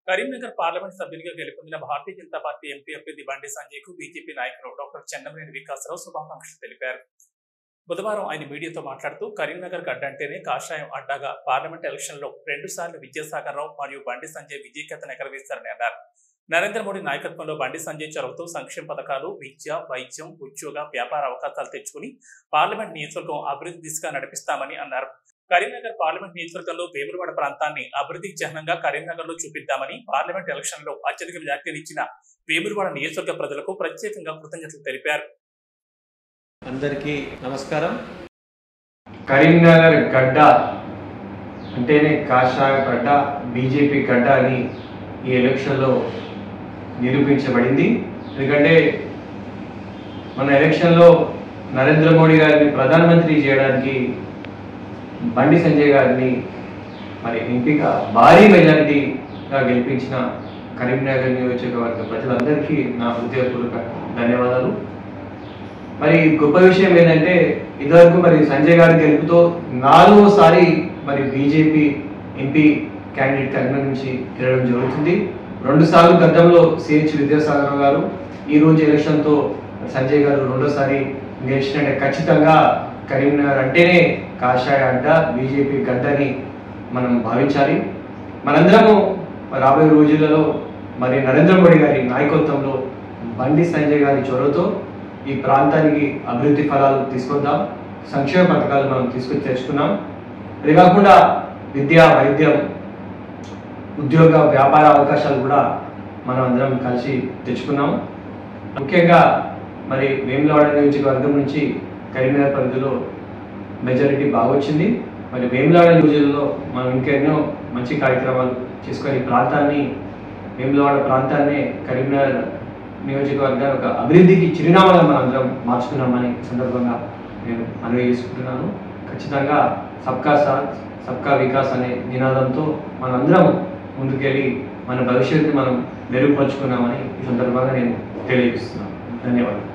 Karimnagar parliament సభ్యునిగా గెలుపొందిన Bharatiya Janata party MP అభ్యర్థి బండి సంజయ్ కు బీజేపీ నాయకులు డాక్టర్ చెన్నమనేని వికాసరావు శుభాకాంక్షలు తెలిపారు. బుధవారం ఆయన మీడియాతో మాట్లాడుతూ కరీంనగర్ గడ్డ అంటేనే కాషాయం అడ్డాగా పార్లమెంట్ ఎలక్షన్ లో 2 సార్లు విద్యాసాగర్ రావు మరియు బండి సంజయ్ విజయకేతను ఎగరవేశారని అన్నారు. నరేంద్ర మోడీ నాయకత్వంలో బండి సంజయ్ చొరవతో సంక్షేమ పథకాలు, విద్య, వైద్యం, ఉద్యోగ, వ్యాపార అవకాశాలు తెచ్చుకుని పార్లమెంట్ నియోజకవర్గం అభివృద్ధి దిశగా నడిపిస్తామని అన్నారు. కరీంనగర్ పార్లమెంట్ నియోజకవర్గంలో వేములవాడ ప్రాంతాన్ని అభివృద్ధికి చిహ్నంగా కరీంనగర్ లో చూపిద్దామని పార్లమెంట్ ఎలక్షన్ లో అత్యధిక మెజార్టీనిచ్చిన వేములవాడ నియోజకవర్గ ప్రజలకు ప్రత్యేకంగా కృతజ్ఞతలు తెలిపారు. అందరికీ నమస్కారం. కరీంనగర్ గడ్డ అంటేనే కాషాయ గడ్డ, బీజేపీ గడ్డ అని ఈ ఎలక్షన్లో నిరూపించబడింది. ఎందుకంటే మన ఎలక్షన్లో నరేంద్ర మోడీ గారిని ప్రధానమంత్రి చేయడానికి బండి సంజయ్ గారిని మరి ఎంపీగా భారీ మెజారిటీగా గెలిపించిన కరీంనగర్ నియోజకవర్గ ప్రజలందరికీ నా హృదయపూర్వక ధన్యవాదాలు. మరి గొప్ప విషయం ఏంటంటే ఇదివరకు మరి సంజయ్ గారి గెలుపుతో 4వసారి మరి బీజేపీ ఎంపీ క్యాండిడేట్ కరీంనగర్ నుంచి గెలవడం జరుగుతుంది. 2 సార్లు గతంలో సిహెచ్ విద్యాసాగర్ గారు, ఈ రోజు ఎలక్షన్తో సంజయ్ గారు 2వసారి గెలిచినట్టే ఖచ్చితంగా కరీంనగర్ అంటేనే కాషాయ అడ్డ, బీజేపీ గడ్డని మనం భావించాలి. మనందరము రాబోయే రోజులలో మరి నరేంద్ర మోడీ గారి నాయకత్వంలో బండి సంజయ్ గారి చొరవతో ఈ ప్రాంతానికి అభివృద్ధి ఫలాలు తీసుకొద్దాం. సంక్షేమ పథకాలు మనం తీసుకొచ్చి తెచ్చుకున్నాం. ఇది కాకుండా విద్య, వైద్యం, ఉద్యోగ, వ్యాపార అవకాశాలు కూడా మనం అందరం కలిసి తెచ్చుకున్నాం. ముఖ్యంగా మరి వేములవాడ నియోజకవర్గం నుంచి కరీంనగర్ పరిధిలో మెజారిటీ బాగా వచ్చింది. మరి వేములవాడ నియోజకవర్గంలో మనం ఇంకెన్నో మంచి కార్యక్రమాలు చేసుకొని ప్రాంతాన్ని, వేములవాడ ప్రాంతాన్ని కరీంనగర్ నియోజకవర్గాన్ని ఒక అభివృద్ధికి చిరునామాగా మనం అందరం మార్చుకున్నామని సందర్భంగా నేను మనవి చేసుకుంటున్నాను. ఖచ్చితంగా సబ్కా సాత్ సబ్కా వికాస్ అనే నినాదంతో మనందరం ముందుకెళ్ళి మన భవిష్యత్తు మనం మెరుగుపరుచుకున్నామని ఈ సందర్భంగా నేను తెలియజేస్తున్నాను. ధన్యవాదాలు.